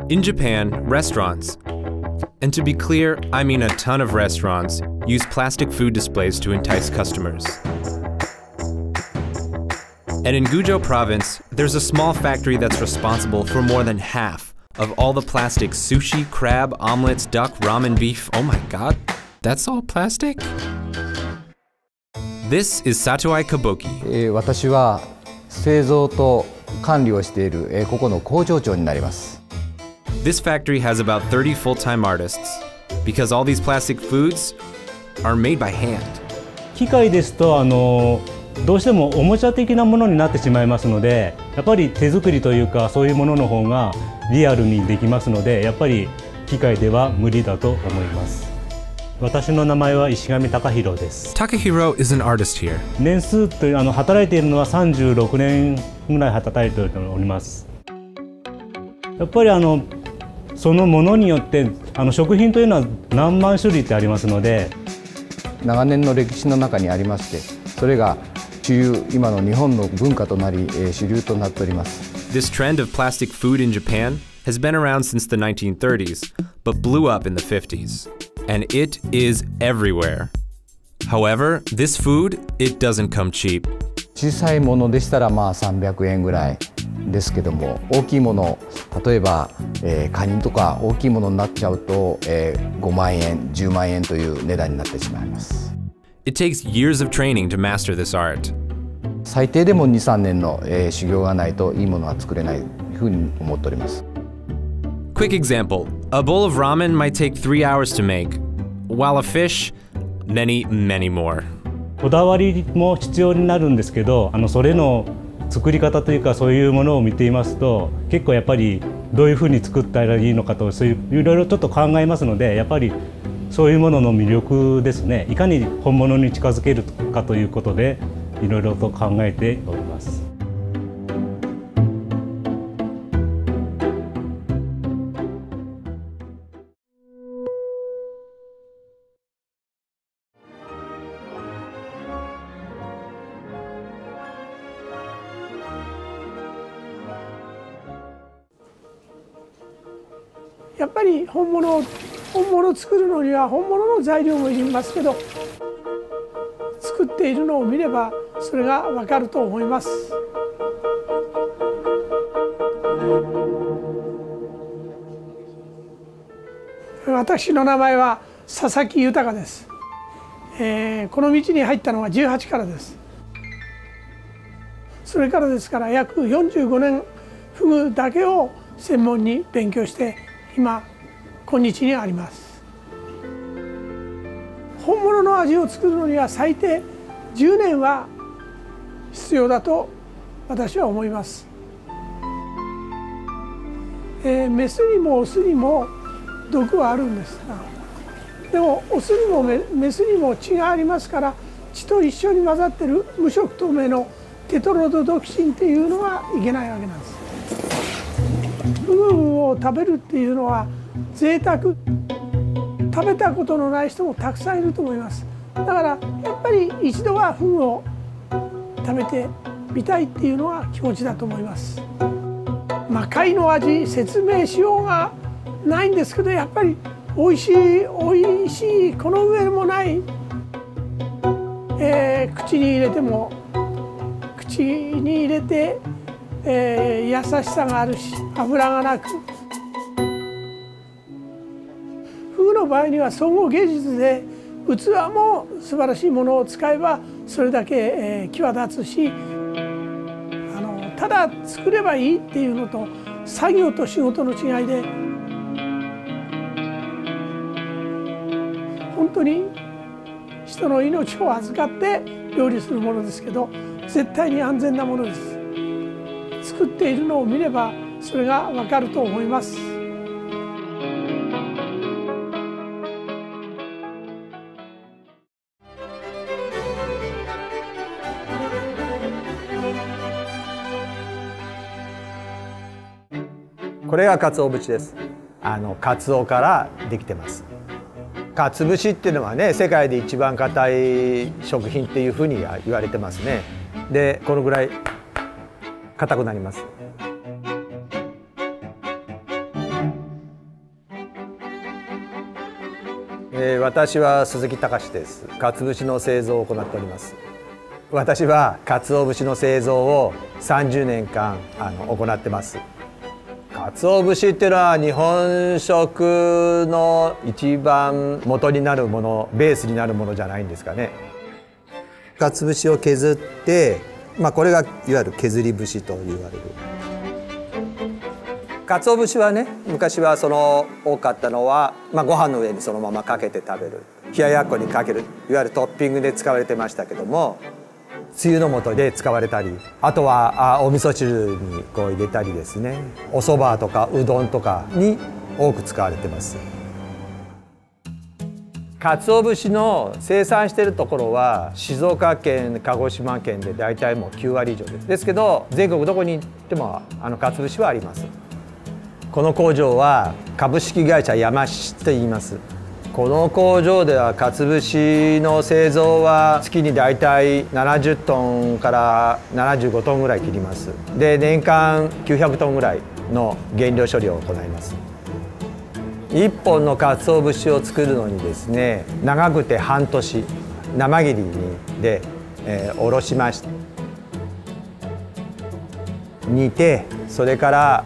In Japan, restaurants, and to be clear, I mean a ton of restaurants, use plastic food displays to entice customers. And in Gujo province, there's a small factory that's responsible for more than half of all the plastic sushi, crab, omelets, duck, ramen, beef. Oh my god, that's all plastic? This is Satoi Kabuki. 私は製造と管理をしているここの工場長になります。 This factory has about 30 full-time artists because all these plastic foods are made by hand. 機械ですとどうしてもおもちゃ的なものになってしまいますので、やっぱり手作りというかそういうものの方がリアルにできますので、やっぱり機械では無理だと思います。私の名前は石上貴弘です。 Takahiro is an artist here. 年数という働いているのは36年ぐらい働いております。やっぱりそのものによって食品というのは何万種類ってありますので、 長年の歴史の中にありまして、それが主流、今の日本の文化となり主流となっております。 This trend of plastic food in Japan has been around since the 1930s, but blew up in the 50s. And it is everywhere. However, this food, it doesn't come cheap. 小さいものでしたら300円ぐらいですけども、大きいもの、例えば、カニとか大きいものになっちゃうと、5万円、10万円という値段になってしまいます。 It takes years of training to master this art. 最低でも2、3年の、修行がないといいものは作れないというふうに思っております。 Quick example, a bowl of ramen might take 3 hours to make, while a fish, many, many more. こだわりも必要になるんですけど、それの作り方というかそういうものを見ていますと、結構やっぱりどういうふうに作ったらいいのかと、そういういろいろちょっと考えますので、やっぱりそういうものの魅力ですね。いかに本物に近づけるかということで、いろいろと考えております。 やっぱり本物を作るのには本物の材料もいりますけど、作っているのを見ればそれがわかると思います。私の名前は佐々木豊です。この道に入ったのは18からです。それからですから約45年フグだけを専門に勉強して今今日にあります。本物の味を作るのには最低10年は必要だと私は思います。メスにもオスにも毒はあるんですが、でもオスにもメスにも血がありますから、血と一緒に混ざっている無色透明のテトロドトキシンっていうのはいけないわけなんです。フグを食べるっていうのは贅沢、食べたことのない人もたくさんいると思います。だからやっぱり一度はフグを食べてみたいっていうのが気持ちだと思います。貝の味説明しようがないんですけど、やっぱりおいしいおいしい、この上もない、口に入れて優しさがあるし油がなく、フグの場合には総合芸術で器も素晴らしいものを使えばそれだけ際立つし、ただ作ればいいっていうのと作業と仕事の違いで、本当に人の命を預かって料理するものですけど、絶対に安全なものです。作っているのを見ればそれがわかると思います。 これが鰹節です。鰹からできてます。鰹節っていうのはね、世界で一番硬い食品っていうふうに言われてますね。で、このぐらい硬くなります。 私は鈴木隆です。鰹節の製造を行っております。私は鰹節の製造を30年間行ってます。鰹節っていうのは日本食の一番元になるもの、ベースになるものじゃないんですかね。鰹節を削って、これがいわゆる削り節と言われる。鰹節はね、昔は多かったのは、ご飯の上にそのままかけて食べる、冷ややっこにかける、いわゆるトッピングで使われてましたけども、つゆの素で使われたり、あとはお味噌汁に入れたりですね、お蕎麦とかうどんとかに多く使われてます。鰹節の生産しているところは静岡県、鹿児島県で大体もう9割以上です。ですけど全国どこに行っても鰹節はあります。この工場は株式会社山七と言います。この工場では鰹節の製造は月に大体70トンから75トンぐらい切ります。で年間900トンぐらいの原料処理を行います。1本の鰹節を作るのにですね、長くて半年生切りで、おろしまして煮て、それから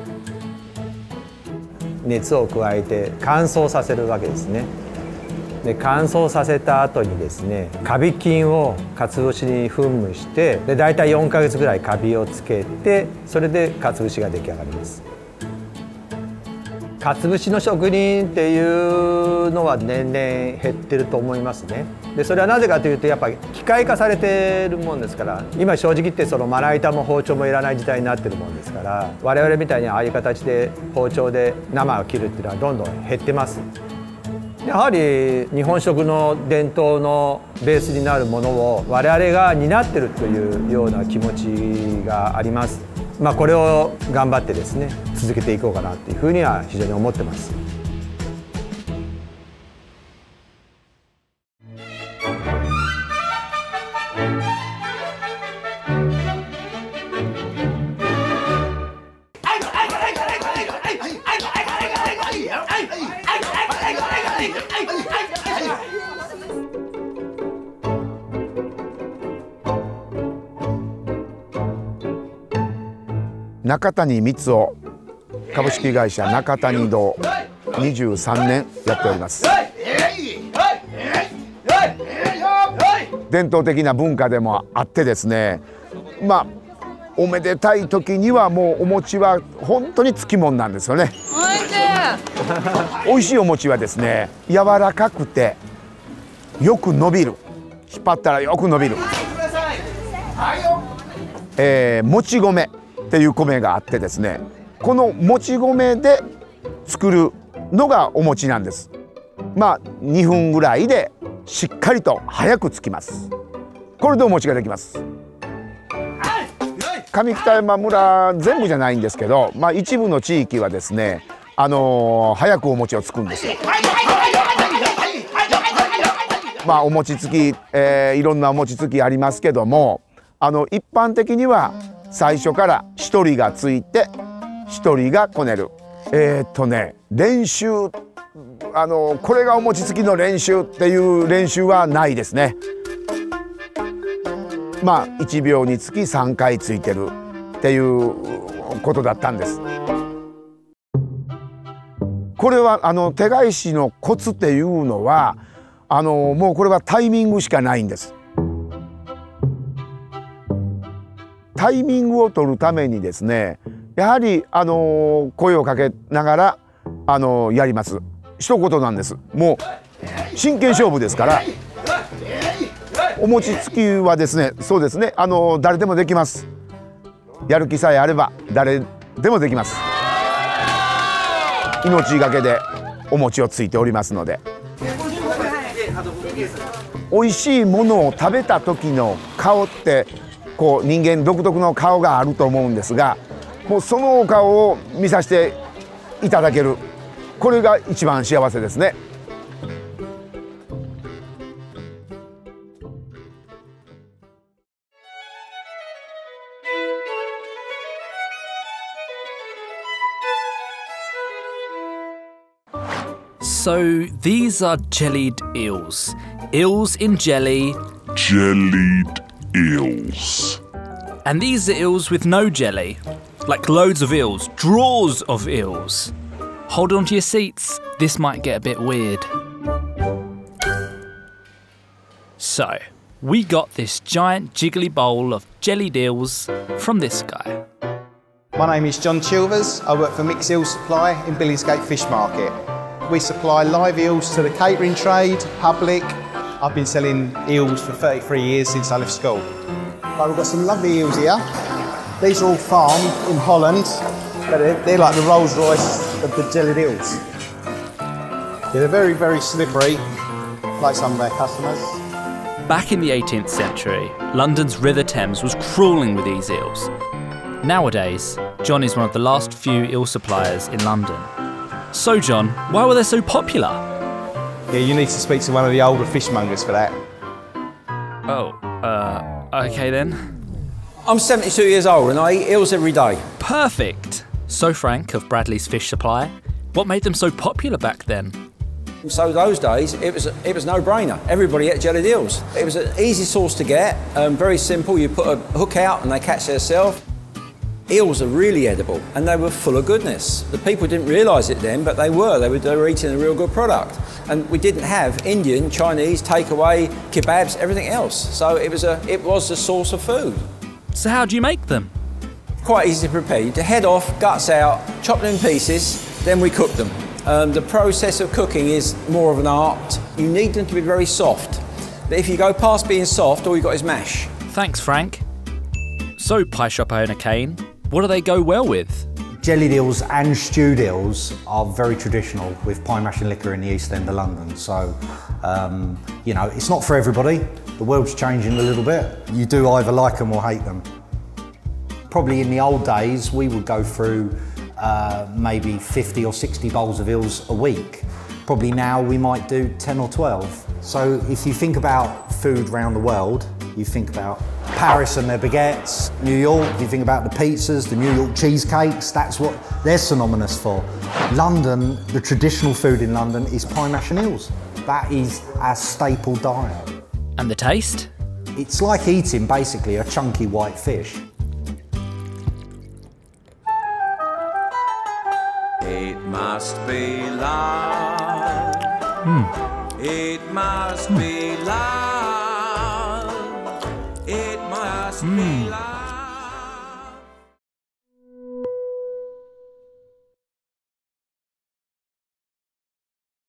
熱を加えて乾燥させるわけですね。で乾燥させた後にですね、カビ菌を鰹節に噴霧して、で大体4ヶ月ぐらいカビをつけて、それで鰹節が出来上がります。鰹節の職人っていうのは年々減ってると思いますね。でそれはなぜかというと、やっぱり機械化されてるもんですから、今正直言ってまな板も包丁もいらない時代になってるもんですから、我々みたいにああいう形で包丁で生を切るっていうのはどんどん減ってます。やはり日本食の伝統のベースになるものを我々が担ってるというような気持ちがあります。これを頑張ってですね、続けていこうかなというふうには非常に思ってます。 中谷光雄株式会社中谷堂23年やっております。伝統的な文化でもあってですね、おめでたい時にはもうお餅は本当につきもんなんですよね。おいしいお餅はですね、柔らかくてよく伸びる、引っ張ったらよく伸びる、もち米っていう米があってですね、このもち米で作るのがお餅なんです。2分ぐらいでしっかりと早くつきます。これでお餅ができます。上北山村全部じゃないんですけど、一部の地域はですね、早くお餅をつくんですよ。お餅つき、いろんなお餅つきありますけども、一般的には最初から1人がついて1人がこねる。練習、これがお餅つきの練習っていう練習はないですね。1秒につき3回ついてるっていうことだったんです。これは手返しのコツっていうのはもうこれはタイミングしかないんです。タイミングを取るためにですね、やはり声をかけながらやります。一言なんです。もう真剣勝負ですから。お餅つきはですね、そうですね、誰でもできます。やる気さえあれば誰でもできます。命がけでお餅をついておりますので、美味しいものを食べた時の顔って人間独特の顔があると思うんですが、もうそのお顔を見させていただける、これが一番幸せですね。 So these are jellied eels. Eels in jelly. Jellied eels. And these are eels with no jelly. Like loads of eels. Drawers of eels. Hold on to your seats. This might get a bit weird. So, we got this giant jiggly bowl of jellied eels from this guy. My name is John Chilvers. I work for Mixed Eel Supply in Billingsgate Fish Market. We supply live eels to the catering trade, public. I've been selling eels for 33 years since I left school. Right, we've got some lovely eels here. These are all farmed in Holland, but they're like the Rolls Royce of the jellied eels. Yeah, they're very, very slippery, like some of our customers. Back in the 18th century, London's River Thames was crawling with these eels. Nowadays, John is one of the last few eel suppliers in London. So John, why were they so popular? Yeah, you need to speak to one of the older fishmongers for that. Oh, okay then. I'm 72 years old and I eat eels every day. Perfect! So Frank of Bradley's Fish Supply, what made them so popular back then? So those days, it was no-brainer. Everybody ate jellied eels. It was an easy source to get, very simple. You put a hook out and they catch themselves. Eels are really edible and they were full of goodness. The people didn't realise it then, but they were eating a real good product. And we didn't have Indian, Chinese, takeaway, kebabs, everything else. So it was a source of food. So how do you make them? Quite easy to prepare. You head off, guts out, chop them in pieces, then we cook them. The process of cooking is more of an art. You need them to be very soft. But if you go past being soft, all you've got is mash. Thanks, Frank. So, pie shop owner Kane, what do they go well with? Jellied eels and stewed eels are very traditional with pie mash and liquor in the East End of London. So, you know, it's not for everybody. The world's changing a little bit. You do either like them or hate them. Probably in the old days, we would go through maybe 50 or 60 bowls of eels a week. Probably now we might do 10 or 12. So if you think about food around the world, you think about Paris and their baguettes, New York, you think about the pizzas, the New York cheesecakes, that's what they're synonymous for. London, the traditional food in London is pie mash and eels. That is our staple diet. And the taste? It's like eating basically a chunky white fish. It must be love. It must be love. It must be love.